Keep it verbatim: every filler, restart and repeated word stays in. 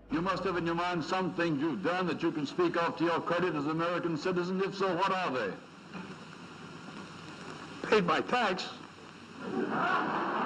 You must have in your mind some things you've done that you can speak of to your credit as an American citizen. If so, what are they? Paid my tax.